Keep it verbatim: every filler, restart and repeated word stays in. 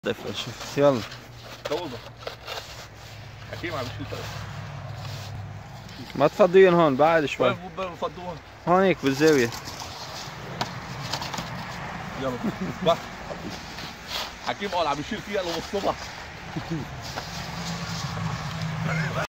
شوف يلا جوزها حكيم عم بشيل. ما تفضيهم هون بعد شوي. وين بفضوهم؟ هونيك بالزاوية. يلا بس حكيم قال عم بيشيل فيها للصبح.